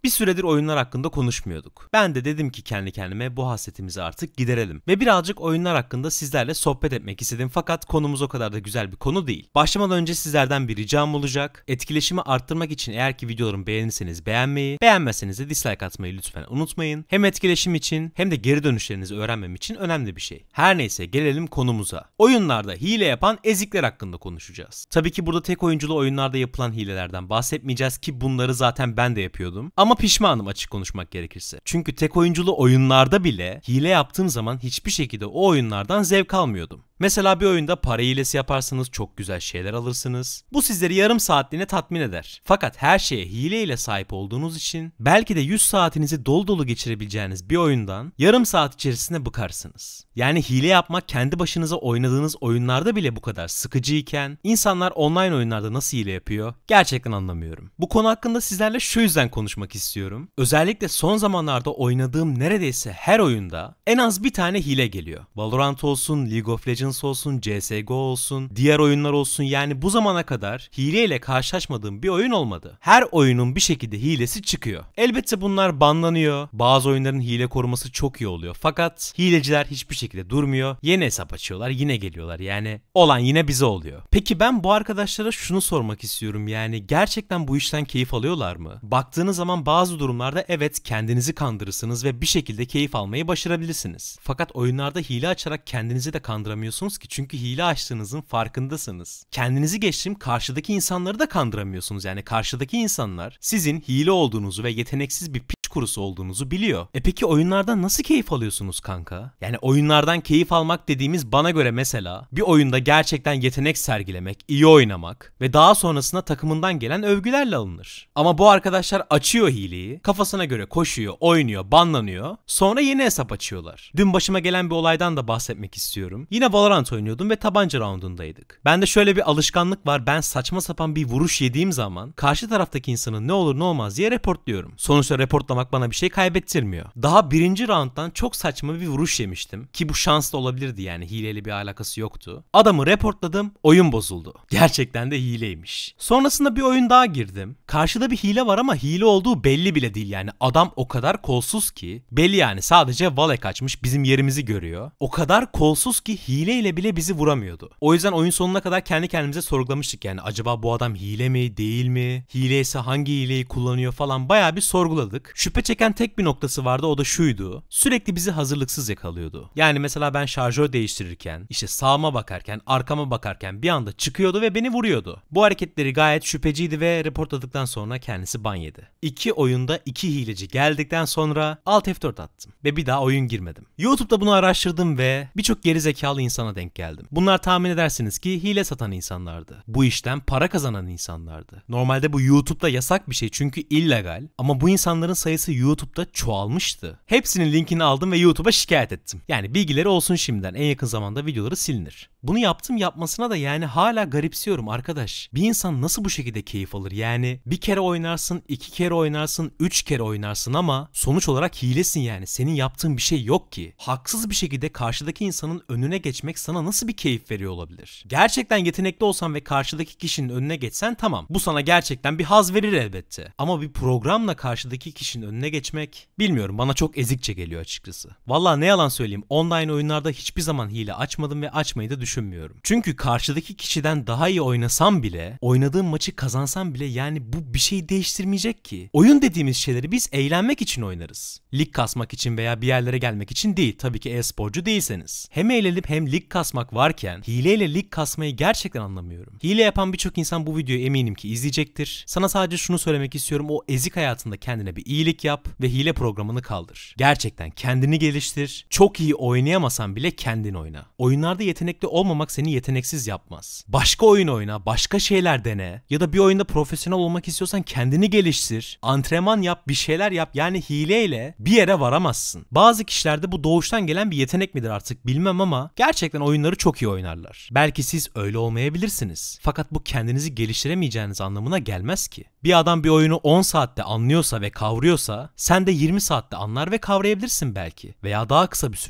Bir süredir oyunlar hakkında konuşmuyorduk. Ben de dedim ki kendi kendime bu hasretimizi artık giderelim. Ve birazcık oyunlar hakkında sizlerle sohbet etmek istedim fakat konumuz o kadar da güzel bir konu değil. Başlamadan önce sizlerden bir ricam olacak. Etkileşimi arttırmak için eğer ki videolarımı beğenirseniz beğenmeyi, beğenmezseniz de dislike atmayı lütfen unutmayın. Hem etkileşim için hem de geri dönüşlerinizi öğrenmem için önemli bir şey. Her neyse gelelim konumuza. Oyunlarda hile yapan ezikler hakkında konuşacağız. Tabii ki burada tek oyunculu oyunlarda yapılan hilelerden bahsetmeyeceğiz ki bunları zaten ben de yapıyordum. Ama pişmanım açık konuşmak gerekirse. Çünkü tek oyunculu oyunlarda bile hile yaptığım zaman hiçbir şekilde o oyunlardan zevk almıyordum. Mesela bir oyunda para hilesi yaparsınız, çok güzel şeyler alırsınız. Bu sizleri yarım saatliğine tatmin eder. Fakat her şeye hile ile sahip olduğunuz için belki de 100 saatinizi dolu dolu geçirebileceğiniz bir oyundan yarım saat içerisinde bıkarsınız. Yani hile yapmak kendi başınıza oynadığınız oyunlarda bile bu kadar sıkıcıyken insanlar online oyunlarda nasıl hile yapıyor gerçekten anlamıyorum. Bu konu hakkında sizlerle şu yüzden konuşmak istiyorum. Özellikle son zamanlarda oynadığım neredeyse her oyunda en az bir tane hile geliyor. Valorant olsun, League of Legends olsun, CSGO olsun, diğer oyunlar olsun, yani bu zamana kadar hileyle karşılaşmadığım bir oyun olmadı. Her oyunun bir şekilde hilesi çıkıyor. Elbette bunlar banlanıyor. Bazı oyunların hile koruması çok iyi oluyor. Fakat hileciler hiçbir şekilde durmuyor. Yeni hesap açıyorlar, yine geliyorlar. Yani olan yine bize oluyor. Peki ben bu arkadaşlara şunu sormak istiyorum. Yani gerçekten bu işten keyif alıyorlar mı? Baktığınız zaman bazı durumlarda evet kendinizi kandırırsınız ve bir şekilde keyif almayı başarabilirsiniz. Fakat oyunlarda hile açarak kendinizi de kandıramıyorsunuz ki, çünkü hile açtığınızın farkındasınız. Kendinizi geçtim, karşıdaki insanları da kandıramıyorsunuz. Yani karşıdaki insanlar sizin hile olduğunuzu ve yeteneksiz bir piç kurusu olduğunuzu biliyor. Peki oyunlardan nasıl keyif alıyorsunuz kanka? Yani oyunlardan keyif almak dediğimiz bana göre mesela bir oyunda gerçekten yetenek sergilemek, iyi oynamak ve daha sonrasında takımından gelen övgülerle alınır. Ama bu arkadaşlar açıyor hileyi, kafasına göre koşuyor, oynuyor, banlanıyor, sonra yeni hesap açıyorlar. Dün başıma gelen bir olaydan da bahsetmek istiyorum. Yine Valorant oynuyordum ve tabanca roundundaydık. Bende şöyle bir alışkanlık var, ben saçma sapan bir vuruş yediğim zaman karşı taraftaki insanın ne olur ne olmaz diye reportluyorum. Sonuçta reportlamak bana bir şey kaybettirmiyor. Daha birinci rounddan çok saçma bir vuruş yemiştim ki bu şans da olabilirdi, yani hileyle bir alakası yoktu. Adamı reportladım, oyun bozuldu. Gerçekten de hileymiş. Sonrasında bir oyun daha girdim. Karşıda bir hile var ama hile olduğu belli bile değil, yani adam o kadar kolsuz ki belli, yani sadece Valek açmış, bizim yerimizi görüyor. O kadar kolsuz ki hileyle bile bizi vuramıyordu. O yüzden oyun sonuna kadar kendi kendimize sorgulamıştık, yani acaba bu adam hile mi değil mi? Hile ise hangi hileyi kullanıyor falan, bayağı bir sorguladık. Şüphe çeken tek bir noktası vardı, o da şuydu: sürekli bizi hazırlıksız yakalıyordu. Yani mesela ben şarjör değiştirirken, işte sağıma bakarken, arkama bakarken bir anda çıkıyordu ve beni vuruyordu. Bu hareketleri gayet şüpheciydi ve reportladıktan sonra kendisi ban yedi. 2 oyunda 2 hileci geldikten sonra Alt F4 attım ve bir daha oyun girmedim. YouTube'da bunu araştırdım ve birçok gerizekalı insana denk geldim. Bunlar tahmin edersiniz ki hile satan insanlardı. Bu işten para kazanan insanlardı. Normalde bu YouTube'da yasak bir şey çünkü illegal, ama bu insanların sayısı YouTube'da çoğalmıştı. Hepsinin linkini aldım ve YouTube'a şikayet ettim. Yani bilgileri olsun şimdiden, en yakın zamanda videoları silinir. Bunu yaptım yapmasına da yani hala garipsiyorum arkadaş. Bir insan nasıl bu şekilde keyif alır? Yani bir kere oynarsın, 2 kere oynarsın, 3 kere oynarsın ama sonuç olarak hilesin yani. Senin yaptığın bir şey yok ki. Haksız bir şekilde karşıdaki insanın önüne geçmek sana nasıl bir keyif veriyor olabilir? Gerçekten yetenekli olsan ve karşıdaki kişinin önüne geçsen tamam, bu sana gerçekten bir haz verir elbette. Ama bir programla karşıdaki kişinin önüne geçmek, bilmiyorum, bana çok ezikçe geliyor açıkçası. Vallahi ne yalan söyleyeyim, online oyunlarda hiçbir zaman hile açmadım ve açmayı da düşünmüyorum. Çünkü karşıdaki kişiden daha iyi oynasam bile, oynadığım maçı kazansam bile, yani bu bir şey değiştirmeyecek ki. Oyun dediğimiz şeyleri biz eğlenmek için oynarız. Lig kasmak için veya bir yerlere gelmek için değil, tabii ki e-sporcu değilseniz. Hem eğlenip hem lig kasmak varken hileyle lig kasmayı gerçekten anlamıyorum. Hile yapan birçok insan bu videoyu eminim ki izleyecektir. Sana sadece şunu söylemek istiyorum: o ezik hayatında kendine bir iyilik yap ve hile programını kaldır. Gerçekten kendini geliştir. Çok iyi oynayamasan bile kendin oyna. Oyunlarda yetenekli olmamak seni yeteneksiz yapmaz. Başka oyun oyna, başka şeyler dene ya da bir oyunda profesyonel olmak istiyorsan kendini geliştir. Antrenman yap, bir şeyler yap. Yani hileyle bir yere varamazsın. Bazı kişilerde bu doğuştan gelen bir yetenek midir artık bilmem ama gerçekten oyunları çok iyi oynarlar. Belki siz öyle olmayabilirsiniz. Fakat bu kendinizi geliştiremeyeceğiniz anlamına gelmez ki. Bir adam bir oyunu 10 saatte anlıyorsa ve kavruyorsa sen de 20 saatte anlar ve kavrayabilirsin belki, veya daha kısa bir sürede.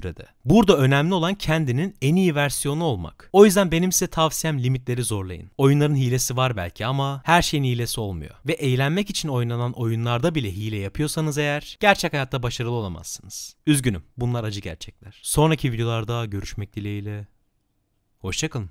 Burada önemli olan kendinin en iyi versiyonu olmak. O yüzden benim size tavsiyem limitleri zorlayın. Oyunların hilesi var belki ama her şeyin hilesi olmuyor. Ve eğlenmek için oynanan oyunlarda bile hile yapıyorsanız eğer gerçek hayatta başarılı olamazsınız. Üzgünüm, bunlar acı gerçekler. Sonraki videolarda görüşmek dileğiyle. Hoşça kalın.